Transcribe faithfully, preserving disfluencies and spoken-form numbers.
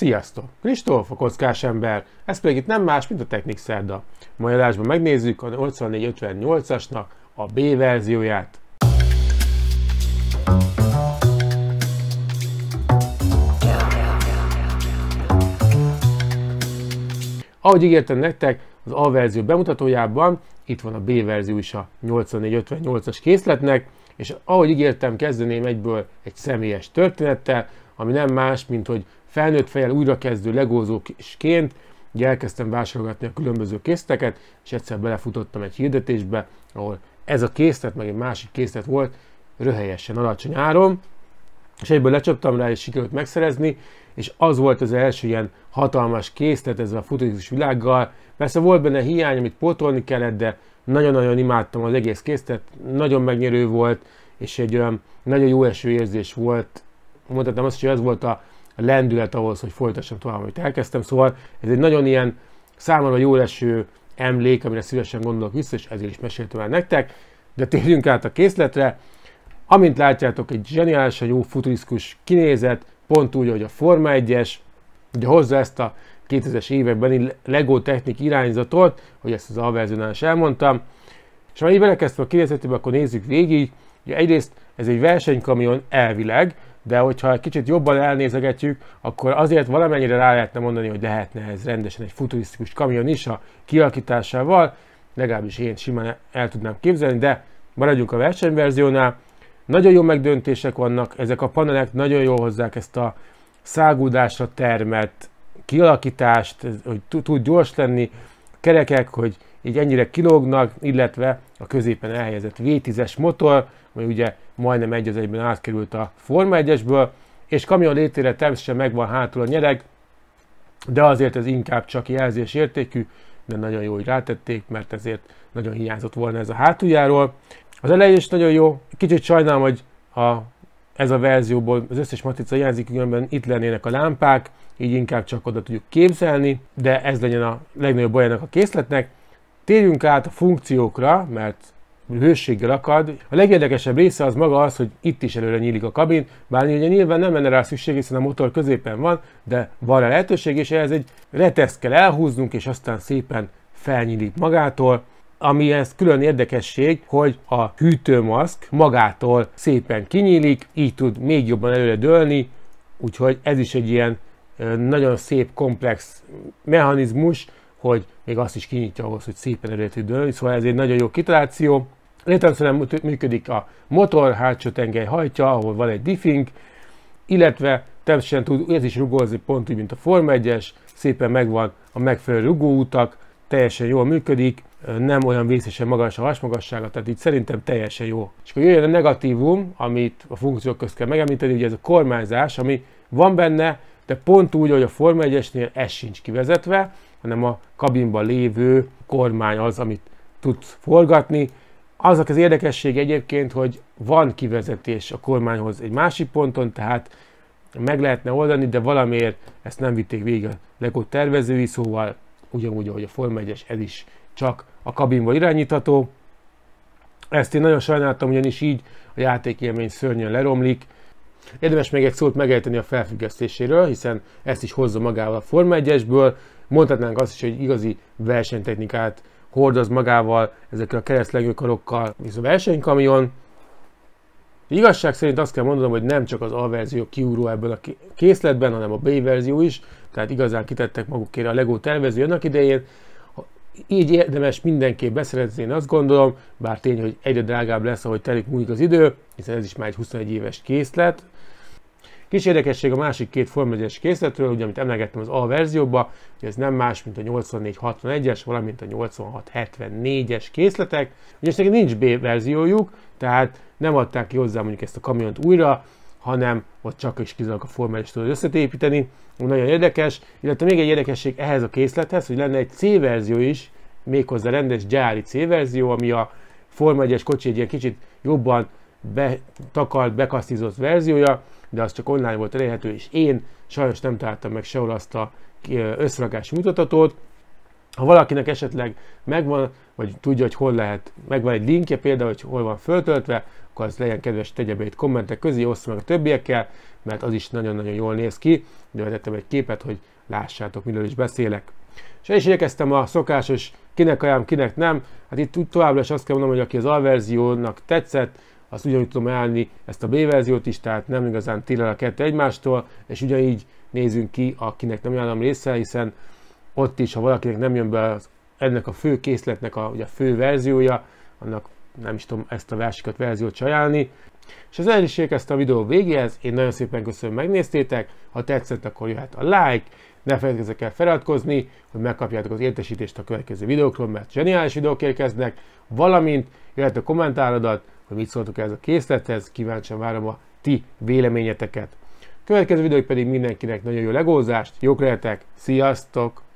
Sziasztok! Kristóf, a kockás ember, ez pedig itt nem más, mint a Technik Szerda. Mai adásban megnézzük a nyolcvannégy ötvennyolcasnak a B verzióját. Ahogy ígértem nektek, az A verzió bemutatójában itt van a B verzió is a nyolcvannégy ötvennyolcas készletnek, és ahogy ígértem, kezdeném egyből egy személyes történettel, ami nem más, mint hogy felnőtt fejjel újrakezdő legózósként ugye elkezdtem vásárolgatni a különböző készleteket, és egyszer belefutottam egy hirdetésbe, ahol ez a készlet, meg egy másik készlet volt röhelyesen alacsony áron, és egyből lecsaptam rá, és sikerült megszerezni, és az volt az első ilyen hatalmas készlet ezzel a futurisztikus világgal. Persze volt benne hiány, amit pótolni kellett, de nagyon-nagyon imádtam az egész készlet, nagyon megnyerő volt, és egy olyan nagyon jó eső érzés volt. Mondhatnám azt, hogy ez volt a lendület ahhoz, hogy folytassam tovább, amit elkezdtem. Szóval ez egy nagyon ilyen számomra jó eső emlék, amire szívesen gondolok vissza, és ezért is meséltem el nektek. De térjünk át a készletre. Amint látjátok, egy zseniálisan jó futurisztikus kinézet, pont úgy, hogy a Forma egyes, ugye hozza ezt a kétezres évekbeni Lego Technik irányzatot, hogy ezt az A verziónál is elmondtam. És ha így belekezdtem a kinézetébe, akkor nézzük végig. Ugye egyrészt ez egy versenykamion elvileg, de hogyha egy kicsit jobban elnézegetjük, akkor azért valamennyire rá lehetne mondani, hogy lehetne ez rendesen egy futurisztikus kamion is a kialakításával, legalábbis én simán el tudnám képzelni, de maradjunk a versenyverziónál. Nagyon jó megdöntések vannak, ezek a panelek nagyon jól hozzák ezt a száguldásra termett kialakítást, hogy tud gyors lenni, kerekek, hogy így ennyire kilógnak, illetve a középen elhelyezett vé tízes motor, ami ugye majdnem egy az egyben átkerült a Forma egyesből, és kamion létére természetesen megvan hátul a nyereg, de azért ez inkább csak jelzés értékű, de nagyon jó, hogy rátették, mert ezért nagyon hiányzott volna ez a hátuljáról. Az elején is nagyon jó, kicsit sajnálom, hogy a, ez a verzióból az összes matrica hiányzik, különben itt lennének a lámpák, így inkább csak oda tudjuk képzelni, de ez legyen a legnagyobb bajának a készletnek. Térjünk át a funkciókra, mert hősséggel akad. A legérdekesebb része az maga az, hogy itt is előre nyílik a kabin, bár ugye nyilván nem lenne rá szükség, hiszen a motor középen van, de van rá lehetőség, és ehhez egy reteszt kell elhúznunk, és aztán szépen felnyílik magától. Ami ez külön érdekesség, hogy a hűtőmaszk magától szépen kinyílik, így tud még jobban előre dőlni, úgyhogy ez is egy ilyen nagyon szép, komplex mechanizmus, hogy még azt is kinyitja ahhoz, hogy szépen előre tud dőlni, szóval ez egy nagyon jó kitaláció. Létszerűen működik a motor, hátsó tengely hajtja, ahol van egy diffing, illetve természetesen tud ez is rugózni, pont úgy, mint a Forma egyes, szépen megvan a megfelelő rugóutak, teljesen jól működik, nem olyan vészesen magas a hasmagassága, tehát így szerintem teljesen jó. És akkor jöjjön a negatívum, amit a funkciók közt kell megemlíteni, ugye ez a kormányzás, ami van benne, de pont úgy, hogy a Forma egyesnél ez sincs kivezetve, hanem a kabinban lévő kormány az, amit tudsz forgatni. Azok az érdekesség egyébként, hogy van kivezetés a kormányhoz egy másik ponton, tehát meg lehetne oldani, de valamiért ezt nem vitték végig a Lego tervezői, szóval ugyanúgy, ahogy a Forma egyes, ez is csak a kabinból irányítható. Ezt én nagyon sajnáltam, ugyanis így a játékélmény szörnyen leromlik. Érdemes még egy szót megejteni a felfüggesztéséről, hiszen ezt is hozza magával a Forma egyesből. Mondhatnánk azt is, hogy igazi versenytechnikát hordoz magával ezekkel a keresztlengőkarokkal, és a versenykamion. Igazság szerint azt kell mondanom, hogy nem csak az A verzió kiugró ebből a készletben, hanem a B verzió is, tehát igazán kitettek magukért a Lego tervező annak idején. Így érdemes mindenképp beszerezni, én azt gondolom, bár tény, hogy egyre drágább lesz, ahogy telik múlik az idő, hiszen ez is már egy huszonegy éves készlet. Kis érdekesség a másik két Forma egyes készletről, ugye, amit emlegettem az A verzióban, hogy ez nem más, mint a nyolcvannégy hatvanegyes, valamint a nyolcvanhat hetvennégyes készletek. Ugye neki nincs B verziójuk, tehát nem adták ki hozzá mondjuk ezt a kamiont újra, hanem ott csak is kizárólag a Forma egyes tudod összetépíteni. Nagyon érdekes, illetve még egy érdekesség ehhez a készlethez, hogy lenne egy C verzió is, méghozzá rendes gyári C verzió, ami a Forma egyes kocsi egy ilyen kicsit jobban betakart, bekasztízott verziója, de az csak online volt elérhető, és én sajnos nem találtam meg sehol azt a összrakási mutatót. Ha valakinek esetleg megvan, vagy tudja, hogy hol lehet, megvan egy linkje például, hogy hol van föltöltve, akkor az legyen kedves, tegye be itt kommentek közé, oszta meg a többiekkel, mert az is nagyon-nagyon jól néz ki. De tettem egy képet, hogy lássátok, miről is beszélek. És el is érkeztem a szokásos kinek ajánlom, kinek nem. Hát itt továbbra is azt kell mondanom, hogy aki az A-verziónak tetszett, azt ugyanúgy tudom ajánlani ezt a B-verziót is, tehát nem igazán tér el a kettő egymástól, és ugyanígy nézzünk ki, akinek nem ajánlom része, hiszen ott is, ha valakinek nem jön be az, ennek a fő készletnek a, ugye a fő verziója, annak nem is tudom ezt a versikat verziót se ajánlani. És az el is érkeztem a videó végéhez, én nagyon szépen köszönöm, megnéztétek, ha tetszett, akkor jöhet a like, ne felejtkezzetek el feliratkozni, hogy megkapjátok az értesítést a következő videókról, mert zseniális videók érkeznek, valamint jöhet a kommentárodat, hogy mit szóltok ez a készlethez, kíváncsian várom a ti véleményeteket. Következő videók pedig mindenkinek nagyon jó legózást, jók lehetek, sziasztok!